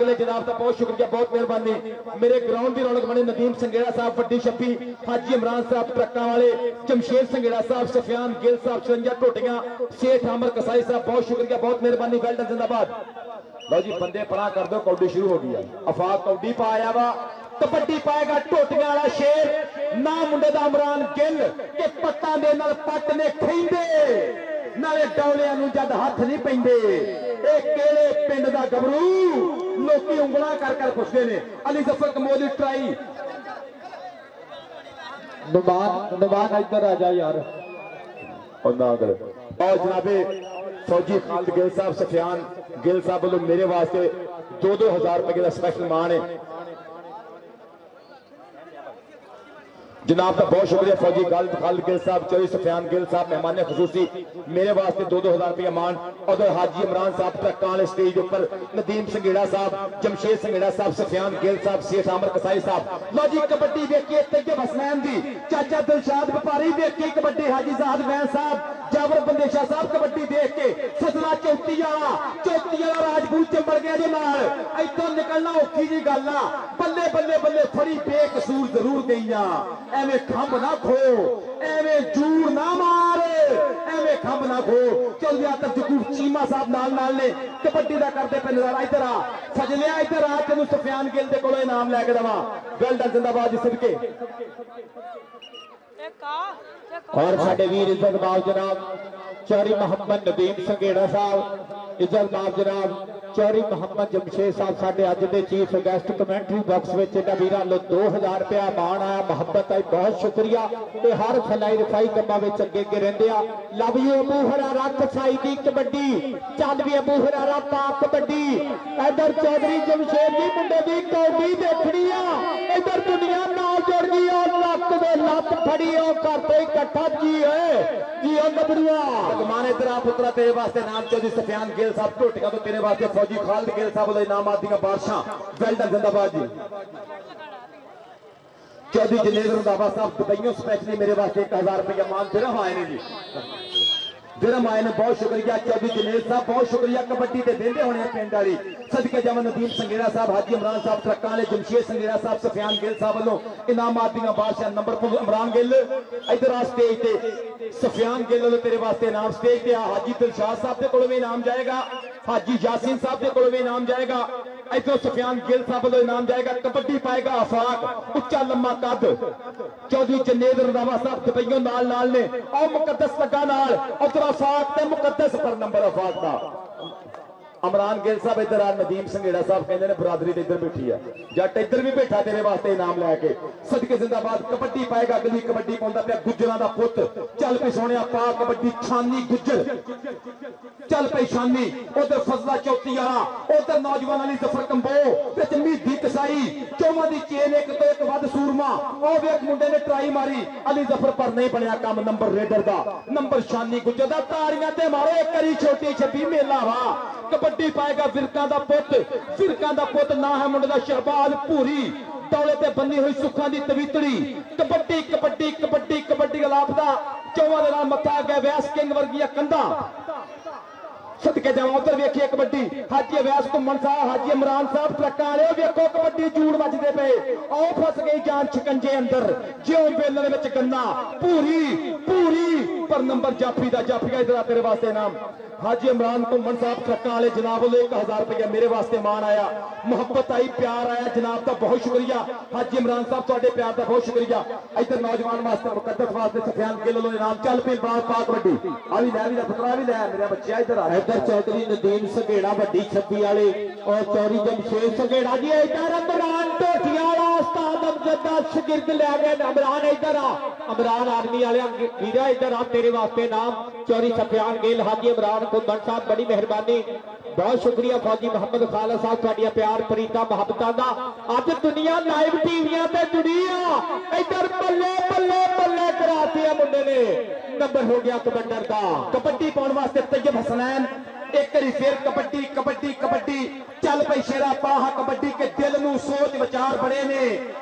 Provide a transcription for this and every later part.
ले जनाब का बहुत शुक्रिया, बहुत मेहरबानी। मेरे ग्राउंड की रौनक बने नदीम संगेड़ा साहब, वड्डी छप्पी, हाजी इमरान साहब ट्रक्का वाले, जमशेद संगेड़ा साहब, सफियान गिल साहब, 54 टोटियां, शेख आमर कसाई साहब, बहुत शुक्रिया, बहुत मेहरबानी। वेल डन, जिंदाबाद। लो जी बंदे पड़ा कर दो, कौडी शुरू हो गई है। अफाक कौडी पाया वा, कबड्डी पाएगा टोटियां वाला शेर ना मुंडे दा इमरान गिल के पट्टां दे नाल पट ने खैंदे नाले डौलियां नूं जद हथ नहीं पैंदे। ए केड़े पिंड दा गबरू, लोकी उंगलां कर कर पुछदे ने। अली जफर कमोली ट्राई, नुमान इधर आ जा यार। और जनाबे फौजी खालिद गिल साहब, सफियान गिल साहब वालों मेरे वास्ते 2-2 हजार रुपए का स्पेशल मान है जनाब का, बहुत शुक्रिया। फौजी खालिद गिल साहब, चौधरी सफियान गिल साहब मेहमान खसूसी, मेरे वास्ते 2-2 हजार रुपया मान। और हाजी इमरान साहब ट्रक्का वाले स्टेज पर, नदीम संगेड़ा साहब, जमशेद संगेड़ा साहब, सफियान गिल साहब, शेख आमर कसाई साहब। लो जी कबड्डी देखिए तैयब हसनैन दी, चाचा दिलशाद व्यापारी देखिए कबड्डी, हाजी साहब वैन साहब, जाबर बंदेशा साहब कबड्डी देख के, सजना चौथी वाला राजपूत चंबड़ गया जो नाल, इतों निकलना औखी जी गल आ। बल्ले बल्ले बल्ले फड़ी बेकसूर जरूर गईया, एवें खंभ ना खो, एवें जूर ना मार, एवें खंभ ना खो। चल गया तक जकूर चीमा साहब नाल ने कबड्डी का करते पे नजारा। इधर आ फजलिया, इधर आ तेन सफियान गिल के कोलों इनाम लैके देवा। वेल डन, जिंदाबाद सदके। और साडे वीर इज्जत बाब जनाब चौधरी मोहम्मद नदीम संगेड़ा साहब, इज्जत बाब जनाब चौधरी मोहम्मद जमशेद साहब साडे अज दे चीफ गेस्ट कमेंटरी बॉक्स में इन्हां वीरां लो 2000 रुपया मान आया, मुहब्बत आई, बहुत शुक्रिया। ते हर फलाई रफाई कम्मां विच अगे अगे रहिंदे आ। लव यू अबू हरारा कसाई दी कबड्डी, चल भी अबू हरारा पाक कबड्डी। इधर चौधरी जमशेद दी मुंडे दी कौडी देखनी आ, इधर दुनिया नाल जुड़ गई और लक दे लत फड़ी और करते इकट्ठा जी ओ गबड़ुआ माने तेरा पुत्रा तेरे वास्ते नाम चौधरी सफियान गिल साहब टोटिया, तो तेरे वास्ते फौजी खालिद गिल साहब वाले नाम आदि बादशाह। वेल डन, जिंदाबाद जी। चौधरी जनेद रंधावा साहब दुबईयों स्पेशली मेरे वास्ते 1000 रुपया मान दिरहम आए ने जी, दिरहम आए ने, बहुत शुक्रिया। चौधरी जनेद साहब बहुत शुक्रिया। कबड्डी के देंदे होने पिंड वाली सदके जावन नदीम संगेड़ा साहब, हाजी इमरान साहब ट्रक्का वाले, जमशेद संगेड़ा साहब, सफियान गिल साहब वालों इनाम आदि बादशाह। नंबर पर इमरान गिल इधर आ स्टेज पे, सफियान गिल वालों तेरे वास्ते इनाम स्टेज पे आ। हाजी दिलशाद साहब के कोलों भी इनाम जाएगा, हाजी यासीन साहब के कोलों भी इनाम जाएगा, इधरों सफियान गिल साहब वालों इनाम जाएगा। कबड्डी पाएगा अफाक, उच्चा लम्मा कद, चौधरी जनेद रंधावा साहब दुबईयों नाल ने, और मुकद्दस लगा नाल, उधर अफाक ते मुकद्दस पर नंबर अफाक का इमरान गिल साहब। इधर आ नदीम संगेड़ा साहब कहते हैं बरादरी इधर बैठी है, जट इधर भी बैठा तेरे वास्ते इनाम लैके, सदके जिंदाबाद। कबड्डी पाएगा गली कबड्डी पाउंदा पिया गुज्जरां दा पुत, चल पे सोने पा कबड्डी छानी गुज्जर, चल पे छानी। उधर फजला चौथी वाला, उधर नौजवान अली जफर कंबो, मीधी कसाई, चौवां दी चेन एक तो एक वध सूरमा। और वेख मुंडे ने ट्राई मारी, अली जफर पर नहीं बनया काम, नंबर रेडर दा, नंबर छानी गुज्जर दा। तारियां ते मारो एक करी छोटी छब्बी मेला वा। कबड्डी पाएगा फिरका दा पुत, फिरका दा पुत ना है मुंडे दा शहबाज पूरी, दौले ते बनी हुई सुखा दी तवीतड़ी। कबड्डी कबड्डी कबड्डी कबड्डी गलाप दा चौवां दे नाल मत्था आ गया, वैस किंग वर्गिया कंधा सदके जावा। उधर वेखिए कबड्डी, हाजी अवैस घुमन साहब, हाजी इमरान साहब ट्रक्का वाले, वेखो कबड्डी जूड़ मचदे पे, आओ फस गई जान शिकंजे अंदर, ज्यों बेलन विच गन्ना, पूरी पूरी पर नंबर जाफी दा, जाफी इधर आ तेरे वास्ते नाम। हाजी इमरान घुमन साहब ट्रक्का वाले जनाब वाले 1000 रुपया मेरे वास्ते मान आया, मुहब्बत आई, प्यार आया जनाब का, बहुत शुक्रिया। हाजी इमरान साहब तुहाडे प्यार का बहुत शुक्रिया। इधर नौजवान वास्ते मुकद्दस वास्ते सफियान गिल वालों इनाम, चल पे इमरान पाक कबड्डी आ भी लै पुत्रा भी लै मेरा बच्चा इधर आ। इधर चौधरी नदीम संगेड़ा वड्डी छब्बी वाले और चौधरी जमशेद संगेड़ा जी, इधर इमरान टोटिया वाला उस्ताद अमजद दा शागिर्द लै गए। इमरान इधर आ, इमरान आर्मी वाले वीरा इधर आ, तेरे वास्ते नाम चौधरी सफियान गिल, हाजी इमरान घुमन साहब बड़ी मेहरबानी, बहुत शुक्रिया। फौजी मोहम्मद खालिद साहब तुहाडियां प्यार प्रीता मुहब्बतां दा अज दुनिया लाइव टीवियां ते जुड़ी आ। इधर बल्ले बल्ले बल्ले कराती है मुंडे ने, नंबर हो गया कबड्डर का। कबड्डी पाउण वास्ते तैयब हसनैन, एक बारी फिर कबड्डी कबड्डी कबड्डी, चल पई शेरा पाहा कबड्डी के दिल नूं सोच विचार बड़े ने।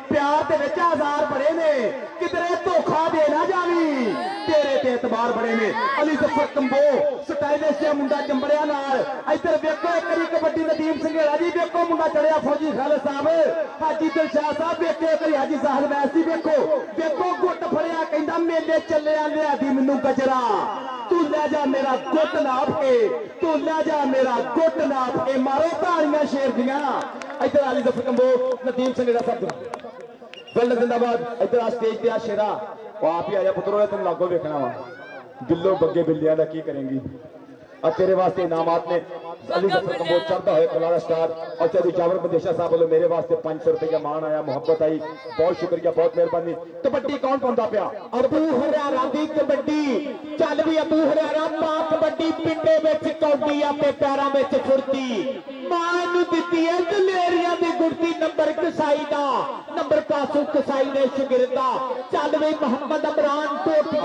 प्यार दे विच आज़ार बड़े ने, किधरे धोखा दे ना जावी, तेरे ते एतबार बड़े ने। अली जफर कंबो स्टाइलिश जिहा मुंडा चंबड़िया नाल। इधर वेखो एक बारी कबड्डी नदीम संघेड़ा जी, वेखो मुंडा चढ़िया फौजी खालिद साहब, हाजी दिलशाद साहब, वेखो एक बारी हाजी साहब वैसी, वेखो वेखो गुट फड़िया कहंदा मेले चले लिया दी मैनू गजरा, तू ले जा मेरा गुट नाप के, तू ले जा मेरा गुट नाप के, मारो तालियां शेर दियां। इधर अली जफर कंबो नदीम संघेड़ा साहब वेल जिंदाबाद। इधर आ स्टेज पे आ शेरा, आप ही आया पुत्रो, तुम लागो वेखना वा गिल्लो बग्गे बिल्लियां दा की करेंगी। और तेरे वास्ते इनामात ने अली जफर कंबोज चढ़ता है कलारा स्टार और चौधरी जावर बंदेशा साहब वालों मेरे वास्ते 500 रुपये मान आया, मोहब्बत आई, बहुत शुक्रिया, बहुत मेहरबानी। कबड्डी कौन पाਉਂਦਾ ਪਿਆ? अबू हरियाणा की कबड्डी चल भी, अबू हरियाणा पा कबड्डी, पिंडे विच कौडी अपने पैरों में फुर्ती, मां नूं दित्ती है दलेरिया दी गुरती, नंबर कसाई दा, नंबर कासू कसाई ने शगिरदा, चल भी मोहम्मद इमरान टोटियां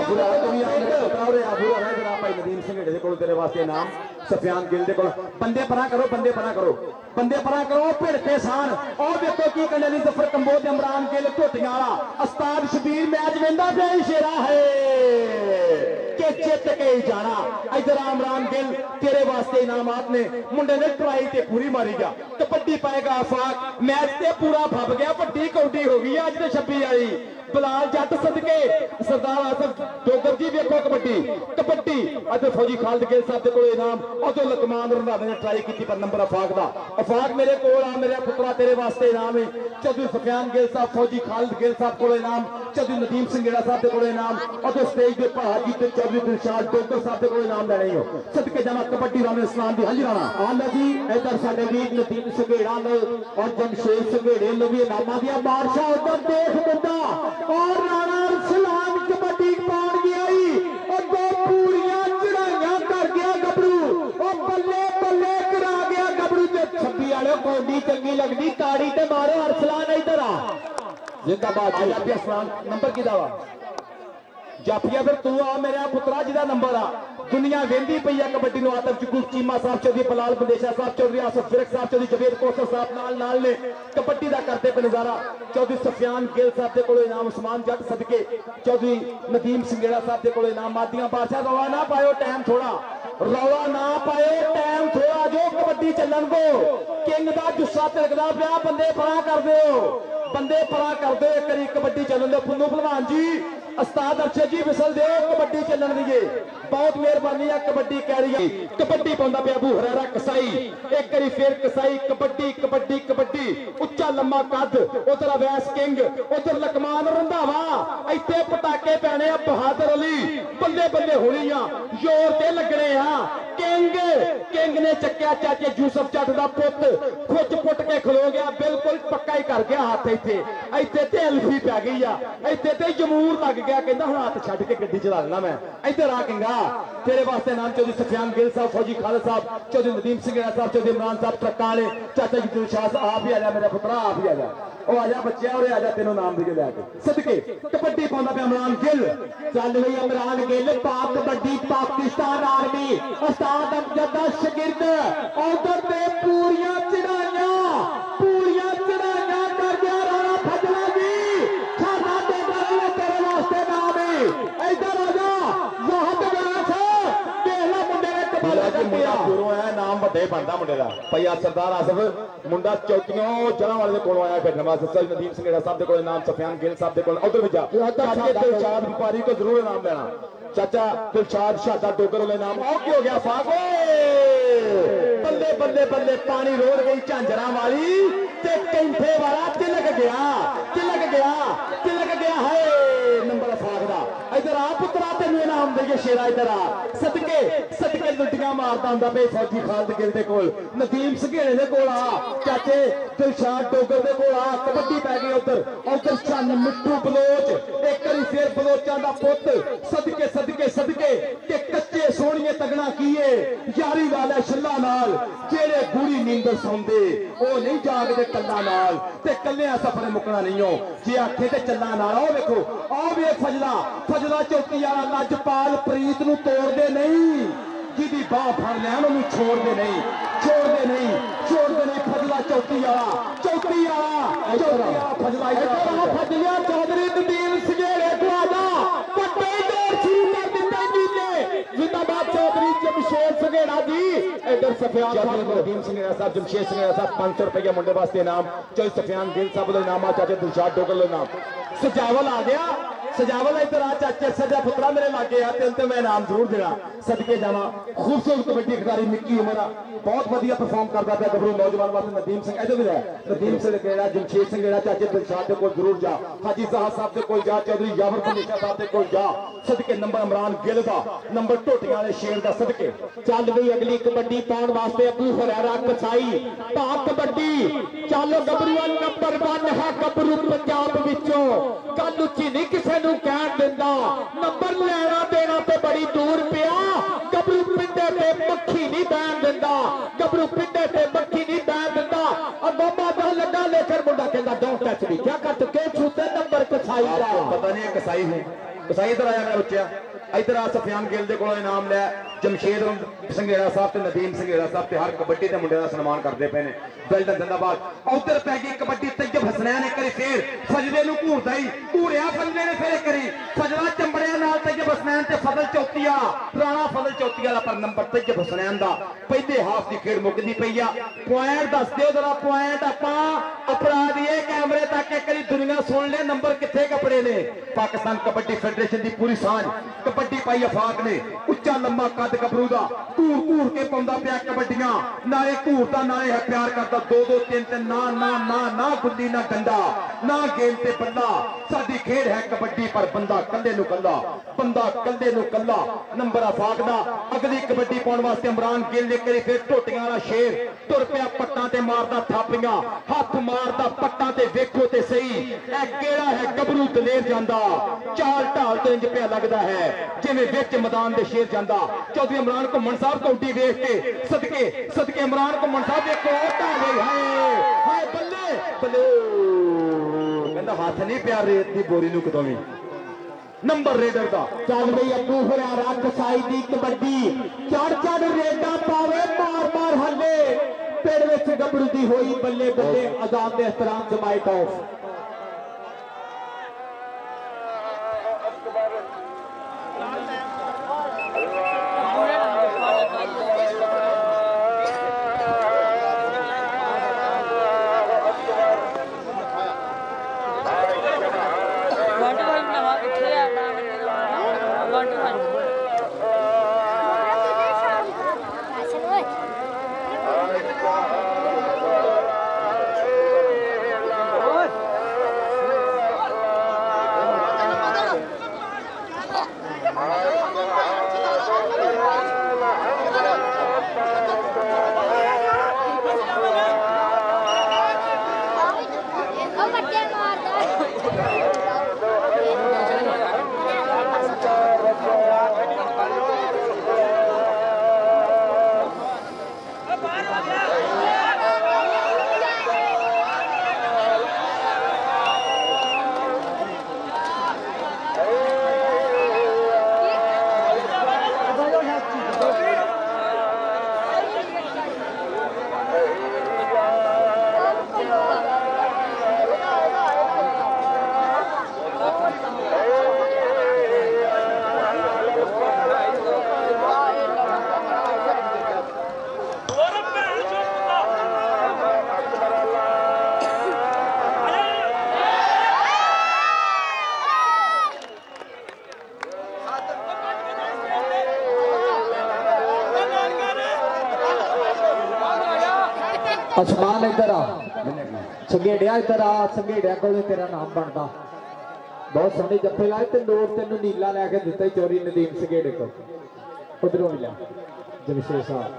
भाई नदीम संघेड़े दे कोल तेरे वास्ते इनाम, सफियान गिल दे कोल। बंदे परा करो, बंदे परा करो, बंदे परा करो, भिड़ते सान। और देखो की कहने अली जफर कंबोज इमरान गिल टोटियां वाला उस्ताद शबीर मैच वेंदा पिया शेरा है के जित के ही जाना। इधर इमरान गिल तेरे वास्ते इनामात ने, मुंडे ने ट्राई ते पूरी मारी गया, कबड्डी पाएगा आफाक, मैच ते पूरा फब गया, वड्डी कौडी हो गई अज ते 26 वाली। बिलाल जट सदके सरदार आसफ डोगर जी वेखो कबड्डी कबड्डी। अज फौजी खालिद गिल साहब को इनाम, और लकमान रंधावे ने ट्राई की पर नंबर अफाक दा, अफाक मेरे को आ मेरे पुत्रा तेरे वास्ते इनाम है। चौधरी सफियान गिल साहब, फौजी खालिद गिल साहब को इनाम, चौधरी नदीम संघेड़ा साहब को इनाम, और स्टेज के भाजी ते चौधरी दिलशाद डोगर साहब को इनाम लेने ही हो। सदके जाना कबड्डी राम इस्लाम दी। हां जी राणा आंदा जी, इधर साडे वीर नदीम संघेड़ा और जमशेद संघेड़े नु भी इनामां दी बादशाह उधर देख दिंदा, और राणा इस्लाम कबड्डी पाउण गया और दो पूरियां चढ़ाइयां कर गया गबरू, और बल्ले बल्ले करा गया गबरू ते 26 वाले कौडी चंगी लगदी, ताड़ी ते मारो अरसलान इधर आ जिंदाबाद। जाफिया सलाम नंबर की दावा जाफिया, फिर तू आ मेरा पुत्रा जिदा नंबर आ। दुनिया वेंदी पई है कबड्डी नु, आतफ चुकू चीमा साहब, चौधरी बलाल बंदेशा साहब, चौधरी आसफ फिरक साहब, चौधरी जवेद कोसर साहब नाल नाल ने कबड्डी दा करते पे नजारा। चौधरी सफियान गिल साहब दे कोल इनाम, उस्मान जट सदके, चौधरी नदीम संघेड़ा साहब दे कोल इनाम। मादियां बादशाह रौला ना पायो, टाइम थोड़ा, रौला ना पायो, टाइम थोड़ा, जो कबड्डी चलन को किंग दा जुस्सा तिलकदा पिया, बंदे परा कर दिओ, बंदे परा कर दो, एक बारी कबड्डी चलन दो। पुन्नू भलवान जी, उस्ताद अरशद जी विसल दो, कबड्डी चलन दीजिए, बहुत मेहरबानी है। कबड्डी कह रही है, कबड्डी पाਉਂਦਾ ਪਿਆ अबू हरियाणा कसाई, एक बारी फिर कसाई, कबड्डी कबड्डी कबड्डी, उच्चा लम्मा कद, उधर अवैस किंग, उधर लकमान रंधावा, इत्थे पटाके पैने आ बहादुर अली, बल्ले बल्ले होनी आ, जोर ते लगने आ। किंग किंग ने चक्या चाचे यूसुफ जट दा पुत, खुच पुट के खलो गया, बिल्कुल पक्का ही कर गया हाथ, इत्थे इत्थे ते एल्फी पै गई आ, इत्थे ते जमूर लग गया, कहंदा हुण हाथ छड्ड के गड्डी चला लेना मैं। इधर आ किंगा तेरे वास्ते नाम चौधरी सफियान गिल साहब, फौजी खालिद साहब, चौधरी नदीम संघेड़ा साहब, चौधरी इमरान साहब ट्रकाले, चाचा जी दिलशाद, आप ही आ जा मेरा पुत्रा, आप ही आ जा, ओ आ जा बच्चे, और आ जा तेनों नाम दे लैके सदके। कबड्डी पाਉਂਦਾ ਪਿਆ इमरान गिल, चल भी इमरान गिल पाक कबड्डी, पाकिस्तान आर्मी, उस्ताद अमजद दा शागिर्द, उधर ते पूरियां चढ़ाइयां कर गया राणा फजला जी, खाना दे तेरे वास्ते नाम है। इधर आ जा वहां पहला मुंडे ने कमाल कर दिया, है नाम ਵੱਡੇ ਬਣਦਾ ਮੁੰਡੇ ਦਾ। ਭਈਆ ਸਰਦਾਰ ਆਸਫ ਮੁੰਡਾ ਚੌਕੀਆਂ ਜਲਾਂ ਵਾਲੇ ਦੇ ਕੋਲੋਂ ਆਇਆ ਖੇਡਣ ਵਾਸਤੇ। ਸਰ ਨਦੀਮ ਸੰਘੇੜਾ ਸਾਹਿਬ ਦੇ ਕੋਲ ਇਨਾਮ, ਸਫਿਆਨ ਗਿਲ ਸਾਹਿਬ ਦੇ ਕੋਲ, ਉਧਰ ਵੀ ਜਾ ਚਾਚੇ ਦਿਲਸ਼ਾਦ ਵਪਾਰੀ को जरूर इनाम लेना, चाचा दिलशाद शादा डोगर वाले नाम। और की हो गया फाको, बल्ले बल्ले बल्ले, पानी रोड़ गई झांझरा वाली ते कैंठे वाला तिलक गया, तिलक गया, तिलक गया है नंबर फाक दा। इधर आ पुत्रा तेन इनाम देइए शेरा, इधर आ सदके सदके लुटियां मारदा हुंदा पे फौजी खालिद गिल दे कोल, नदीम संघेड़े दे कोल आ, चाचे दिलशाद डोगर दे कोल आ। कबड्डी पै गई उधर, उधर सन मिट्ठू बलोच, एक बारी फिर बलोचां दा पुत, सदके सदके सदके के कच्चे सोहणिए तगड़ा कीए यारी वाले छल्ला नाल, जेड़े गूड़ी नींदर सौंदे ओ नहीं जागदे कल्ला नाल, ते कल्ले सफर मुकना नहीं हो जे आखे ते चल्ला नाल। आओ देखो, आओ वे फजला फजला चौकी वाला लजपाल प्रीत नूं तोड़दे नहीं, जिहदी बाह फड़ लैण ओनूं छोड़दे नहीं, छोड़दे नहीं, छोड़दे नहीं। फजला दा चौथी वाला फजलिया चौधरी नदीम सगेड़े को आजा पट्टे दौर शुरू कर दिता नीले जिंदाबाद चौधरी जमशेद सगेड़ा जी इधर सफियान नदीम सगेड़ा साहब जमशेद सगेड़ा साहब 500 रुपया मुंडे वास्ते इनाम चल सफियान गिल साहब का इनाम चाचे दिलशाद डोगल का इनाम सजावल आ गया सजावल इधर आ चाचे सजा पुत्रा मेरे लागे आ तेल ते मैं इनाम जरूर देना सदके जावा खूबसूरत कबड्डी खिलाड़ी निक्की उमर बहुत वधिया परफॉर्म करता पिया गबरू नौजवान वास्ते नदीम सिंह इधर भी है नदीम सिंह गेड़ा जमशेद सिंह गेड़ा चाचे दिलशाद दे कोल जरूर जा हाजी साहब दे कोल जा चौधरी यावर फनीशा साहब दे कोल जा सदके नंबर इमरान गिल दा नंबर टोटियां वाले शेर दा सदके चल गई अगली कबड्डी पाउण वास्ते अबू हुरैरा कसाई पाक कबड्डी चलो गबरूआ नंबर 1 है गबरू पंजाब विचों कल उची नहीं किसी नूं कहण दिंदा नंबर लेना देना ते बड़ी दूर पिया गबरू पिंडे ते मक्खी नहीं बैण दिंदा गबरू पिंडे ते मक्खी नहीं बैण दिंदा अगों बाबा लगा लेकर मुंडा कहंदा डोंट टच मी क्या कर चुके छूते नंबर कसाई दा पता नहीं कसाई हूं कसाई इधर आया कर उच्चिया इधर आ सफियान गिल दे कोलों इनाम लिया जमशेद संघेड़ा साहब ते नदीम संघेड़ा साहब ते हर कबड्डी के मुंडे का सन्मान करते पे ने वेल्डन जिंदाबाद उधर पै गई कबड्डी तैयब हसनैन ने करी फिर सजदे नूं घूरदा ही घूरिया फजले ने फिर करी सजदा चंबड़िया नाल तैयब हसनैन ते फजल चौथी वाला राणा फजल चौथी वाला पर नंबर तैयब हसनैन दा पहले हाफ की खेड मुकदी पई आ पॉइंट दस दिओ जरा पॉइंट आपां अपराध ये कैमरे तक एक करी दुनिया सुन ले नंबर किथे कपड़े ने पाकिस्तान कबड्डी फेडरेशन की पूरी सांझ कबड्डी पाई अफाक ने उच्चा लंबा कद गबरू दा घूर घूर के पाउंदा पिया कबड्डियां नाले घूरदा नाले है प्यार करदा 2-2 3-3 ना ना ना ना गुल्ली ना डंडा ना गेंद ते बंदा साडी खेड है कबड्डी पर बंदा कल्ले नूं कल्ला बंदा कल्ले नूं कल्ला नंबर अफाक दा अगली कबड्डी पाउण वास्ते इमरान गिल ने करी फिर टोटियां वाला शेर तुर पिया पट्टां ते मारदा थापियां हथ मारदा पट्टां ते वेखो ते सही ए केड़ा है गबरू दलेर जांदा चाल ढाल ते इंज पिया लगदा है जिवें विच मैदान दे शेर जांदा चौधरी इमरान घुम्मन साहब कौडी वेख के सदके सदके इमरान घुम्मन साहब एक और गई हाय हाय बल्ले बल्ले कहंदा हाथ नहीं पिया रेत दी बोरी नूं कदों भी नंबर रेडर का चल गई अबू हुरैरा कसाई दी कबड्डी चढ़ रेडा पावे मार मार हल्ले पेड़ विच गबरू दी होई बल्ले बल्ले आजाद दे एहतराम जमाइट ऑफ आसमान इधर आ संघेड़िया इधर आ संघेड़िया को तेरा नाम बनता बहुत सोहनी जफे लाए तो नोट तेन नीला लैके दिता चोरी नदीम संघेड़े को उधरों मिला जमशेद साहब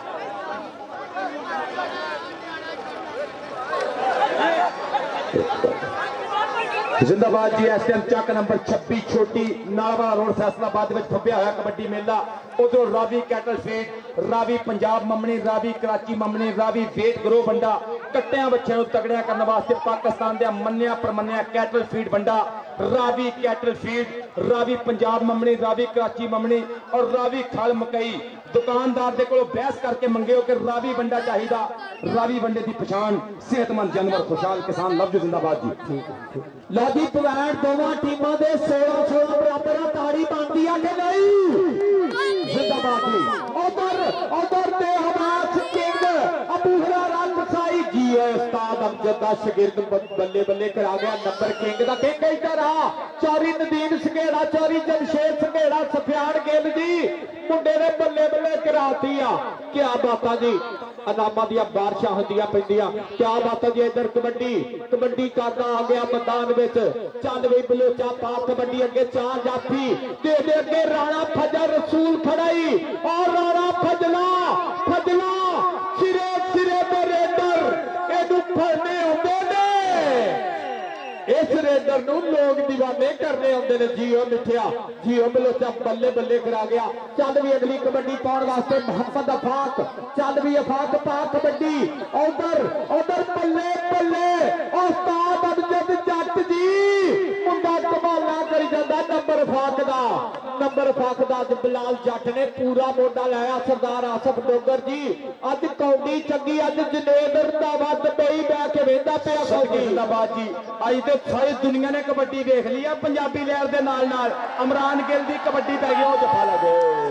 जिंदाबाद जी इस टाइम चक नंबर 26 छोटी नालवाला रोड फैसलाबाद में फब्या हुआ कबड्डी मेला उधरों रावी कैटल फीड रावी पंजाब ममनी रावी कराची ममनी रावी वेट ग्रो बंडा कट्टिया बच्चों तगड़िया करने वास्ते पाकिस्तान का मन्निया परमन्निया कैटल फीड बंडा रावी कैटल फीड रावी पंजाब ममनी रावी कराची ममनी और रावी खल मकई दुकानदार दे कोलों बहस करके मंगे कि रावी बंडा चाहिदा, रावी बंडे की पछाण सेहतमंद जानवर खुशहाल किसान। लव जी जिंदाबाद जी। लाजी पॉइंट दोनों टीमों के 16-16 बराबर ताड़ी बनती है कि नहीं? जिंदाबाद जी। उधर उधर ते हमास किंग अबू हुरैरा कसाई जी है उस्ताद अमजद दा शागिर्द बल्ले बल्ले करा गया। नंबर किंग दा किंग इधर आ चौरी नदीम संघेड़ा, चौरी जमशेद संघेड़ा, सफियान गिल जी मुंडे ने बल्ले बल्ले कराती आ। क्या बात जी, अनामा दिया बारिशां होंदियां पैंदियां। क्या बात जी, इधर कबड्डी कबड्डी करदा आ गया मैदान में। चल वी बलोचा पा कबड्डी अगे 4 जाफी दे अगे राणा फजल रसूल खड़ाई और राणा फजला फजला सिरे सिरे ते रेडर एनू फड़ने आउंदे ने। इस रेडर नूं लोग दीवाने करने आउंदे ने। जियो मिठिया जियो बलोचा बल्ले बल्ले करा गया। चल भी अगली कबड्डी पाउण वास्ते मोहम्मद अफाक, चल भी अफाक पा कबड्डी। उधर उधर बल्ले बल्ले उस्ताद अमजद जट जी मुंडा कमाला करी जांदा। नंबर फाक दा नंबर फाक दा अज बिलाल जट ने पूरा मोटा लाया। सरदार आसफ डोगर जी अज कौडी चंगी, अज जनेद रंधावा दुबई बह के वेंदा पिया कौडी। जिंदाबाद जी। अज तो सारी दुनिया ने कबड्डी देख ली है पंजाबी लहर के नाल नाल। इमरान गिल की कबड्डी पै गई जफा लगे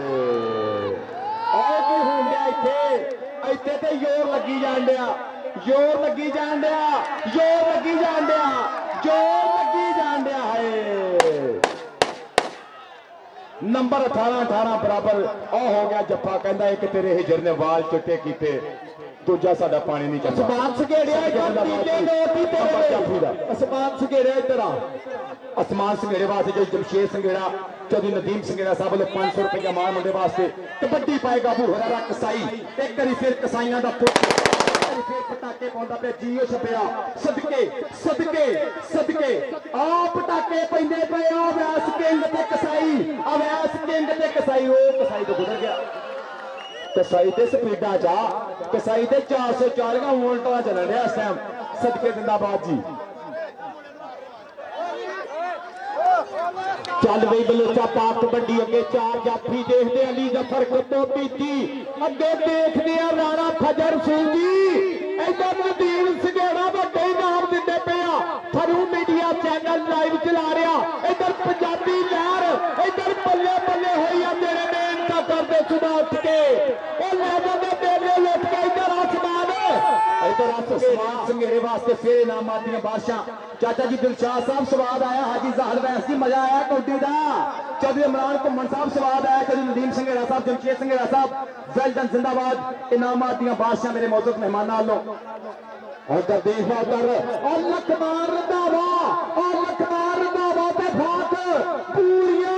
और की होण दिया इत्थे इत्थे ते जोर लगी जान दिया, जोर लगी जान दिया, जोर लगी जान दिया, जोर लगी जान दिया है। नंबर 18 बराबर ओ हो गया जफा। कहता एक तेरे हिजर ने वाल चिट्टे कीते, दूजा साडा पानी नहीं चलता। आसमान सगेड़िया आसमान सगेड़िया इधर आ। आसमान संघेड़े वास्ते जो जमशेद संघेड़ा, चौधरी नदीम संघेड़ा साहब वालों 500 रुपया मान मुंडे वास्ते। कबड्डी पाएगा अबू हुरैरा कसाई। एक बारी फिर कसाइयां दा फिर पटाके पाउंदा पे जियो छपिया। सदके सदके सदके आ पटाके पैंदे पे आ वैस किंग ते कसाई, आ वैस किंग ते कसाई। ओ कसाई तो गुजर गया। कसाई ते स्पीडा चा कसाई ते 404 वोल्टा चलन रहा इस टाइम। सदके जिंदाबाद जी। चल बई बलोचा पा कबड्डी अगे 4 जाफी देखते अली जफर कदों पीती अगे देखते राणा फजल रसूल जी। इधर नदीम संघेड़ा वड्डे इनाम दिंदे पे आ। फरू मीडिया चैनल लाइव चला रहा। इधर पंजाबी लहर इधर बल्ले बल्ले होई आ। मेरे मेहनत करते सुबह उठ के और ले जाते मेले लुट के इधर आसमान इधर आसमान संघेड़े वास्ते फिर इनामात दी बादशाह। चाचा जी दिलशाद साहब स्वाद आया, हाजी जाहल वैस जी मजा आया कौडी दा। चौधरी इमरान घुम्मन साहब स्वाद आया, चौधरी नदीम संघेड़ा साहब, जमशेद संघेड़ा साहब, वेलडन जिंदाबाद। इनामात दी बादशाह मेरे मौजूद मेहमान वालों उधर देखा उधर और लखमार रंधावा और लखमार रंधावा ते फाक पूरियां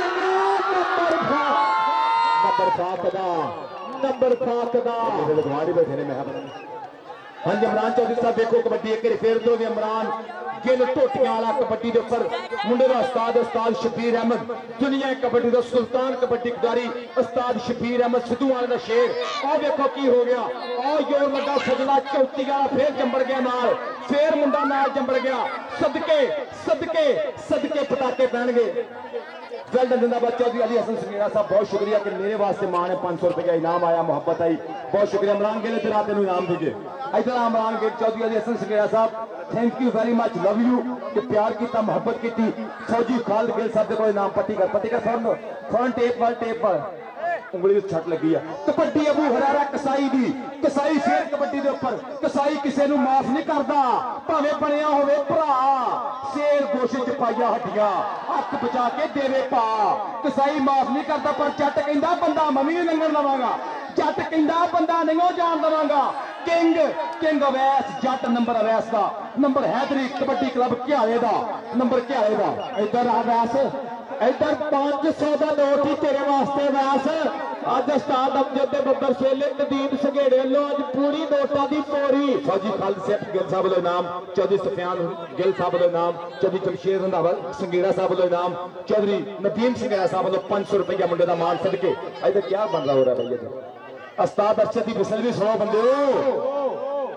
नंबर फाक दा गवाड़ी बैठे ने। मैं हाँ जी इमरान चौधरी साहब देखो कबड्डी एक फिर दो इमरान गिल टोटियां वाला कबड्डी के उपर मुंडे का उस्ताद शबीर अहमद। दुनिया कबड्डी का सुल्तान कबड्डी खिडारी उस्ताद शबीर अहमद सिद्धू वाले का शेर। और देखो की हो गया और जोर लगा सजला चौथी वाला फिर जंबड़ गया नाल, फिर मुंडा नाल जंबड़ गया। सदके सदके सदके पटाके पैणगे। वेलडन जिंदाबाद। चौधरी अली हसन संघेड़ा साहब बहुत शुक्रिया कि मेरे वास्ते मां ने 500 रुपए का इनाम आया, मोहब्बत आई, बहुत शुक्रिया। इमरान गिल इधर आते इनाम दीजिए। इधर इमरान गिल चौधरी अली हसन संघेड़ा साहब thank you very much, love you कि प्यार किया मोहब्बत की। फौजी खालिद गिल साहब देखो इनाम पट्टी कर फौरन टेप पर उंगली छट लगी है। कबड्डी अबू हुरैरा कसाई दी कसाई फिर कबड्डी के उपर कसाई किसी को माफ नहीं करता भावे बनया होवे भरा। शेर गोशे च पाइया हड्डियां हक बचा के देवे पा। कसाई माफ नहीं करता पर जट कहंदा बंदा मैं नहीं लंघन लवांगा, जट कहंदा बंदा नहीं जान देवांगा। King king Awais Jatt number Awais का नंबर हैदरी कबड्डी क्लब घियाले का नंबर घियाले का। इधर अवैस इधर 500 का नोट ही तेरे वास्ते वैस। अज उस्ताद अमजद दे बब्बर शेले नदीम संघेड़े लो अज पूरी नोटा की पोरी। फौजी खालिद सिंह गिल साहब वालों नाम, चौधरी सफियान गिल साहब वालों नाम, चौधरी जमशेद रंधावा संघेड़ा साहब वालों नाम, चौधरी नदीम संघेड़ा साहब वालों 500 रुपया मुंडे का मान सदके। इधर क्या बन रहा हो रहा है भैया? उस्ताद अरशद दी बिसल भी सुनो बंदे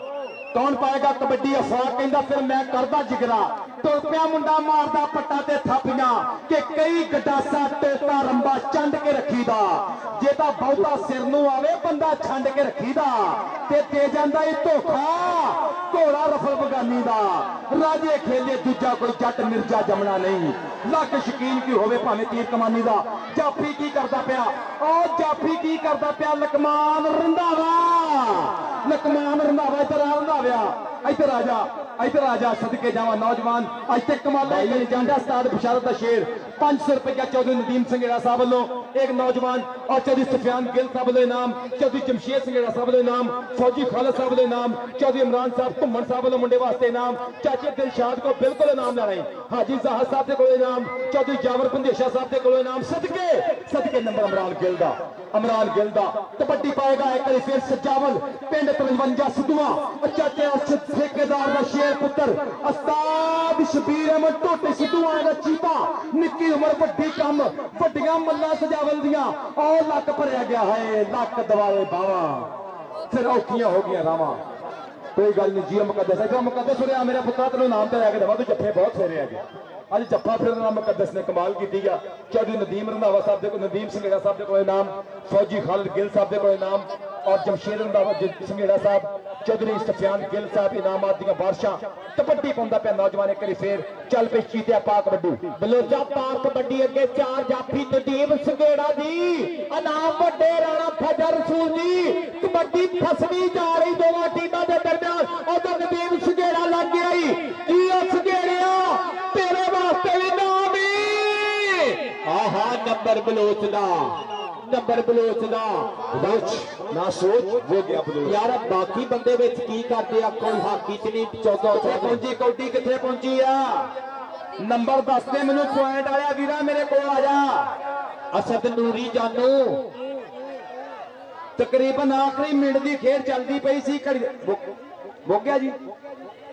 कौन पाएगा कबड्डी अफवाह कहता फिर मैं करदा जिगरा टोपिया मुंडा मारदा पट्टा ते थापियां कि कई गडासा टोपा रंबा चंड के रखीदा जे तां बहुता सिर नूं आवे बंदा छंड के रखीदा ते दे जांदा ई धोखा घोड़ा रफल बगानी दा राजे खेले दूजा कोई जट मिर्जा जमना नहीं लख शकीन की होवे भावें तीर कमानी दा जाफी की करदा पिया ओ जाफी की करदा पिया लकमान रंधावा इधर आ रंधाविया इधर आ जा सदके जावा नौजवान अज तक कमाल जांडा उस्ताद बशारत दा शेर 500 रुपया चौधरी नदीम संघेड़ा साहब वालों एक नौजवान और चौधरी सुफियान गिल साहब वालों इनाम चौधरी जमशेद संघेड़ा साहब वालों इनाम फौजी खालिद साहब वालों इनाम चौधरी इमरान साहब घुम्मन साहब वालों मुंडे वास्ते इनाम चाचे दिलशाद को बिल्कुल इनाम ला रहे हाजी जाहद साहब के कोल इनाम चौधरी जावर पंदेशा साहब के कोल इनाम सदके नंबर अमरान गिल दा कबड्डी पाएगा एक बार फिर सजावल पिंड 53 सिद्धूआ चाचे अर्शद ठेकेदार दा शेर पुत्र उस्ताद शबीर अहमद टोटे सिद्धूआ दा चीता निक्की उम्र वड्डी कम वड्डियां मल्ला सजावल दियां और लक भरिया गया है लक दवाले बावा फिर औखियां हो गई रावां कोई गल नहीं जी मुकद्दस हो मेरा पुत्रा तेन नाम तो लैके देवा तू जफे बहुत फेरे है अज जफा फिर मुकद्दस ने कमाल की चौधरी नदीम रंधावा साहब के नदीम संघेड़ा साहब के कोल इनाम फौजी खालिद गिल साहब के कोल इनाम और जमशेद रंधावा संघेड़ा साहब चौधरी सुफियान गिल साहब इनामात दी बारिशां कबड्डी पाउंदा पिया नौजवान एक फिर चल पे चीतिया पा कबड्डी बलोचा पार कबड्डी अगे चार जाफी नदीम संघेड़ा जी इनाम वड्डे राणा फजर रसूल जी कबड्डी फसनी जा रही दोवां टीमां दे दरमियान उधर नदीम संघेड़ा लग गया जी संघेड़िया तेरे वास्ते भी नाम आहा नंबर बलोच दा ना सोच वो गया बलोच यार बाकी बंदे विच की करदे आ कोई हाकी च नहीं चौका पहुंची कौडी किथे पहुंची आ नंबर दस दे मैनू पॉइंट आया वीरा मेरे को आ जा असद नूरी जानू तकरीबन आखिरी मिनट की खेल चलती पई सी मुक गया जी